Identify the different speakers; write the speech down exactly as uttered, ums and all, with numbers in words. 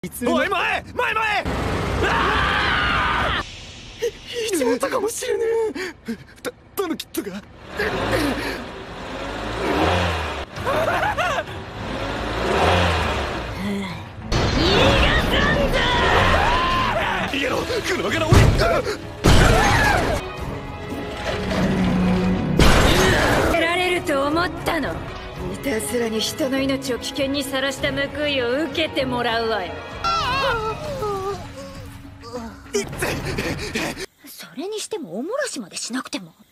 Speaker 1: おい前前前ああいちまったかもしれねえ。たタヌキットが逃げろ車から降り
Speaker 2: られると思ったの。いたずらに人の命を危険にさらした報いを受けてもらうわよ。それにしてもおもらしまでしなくても。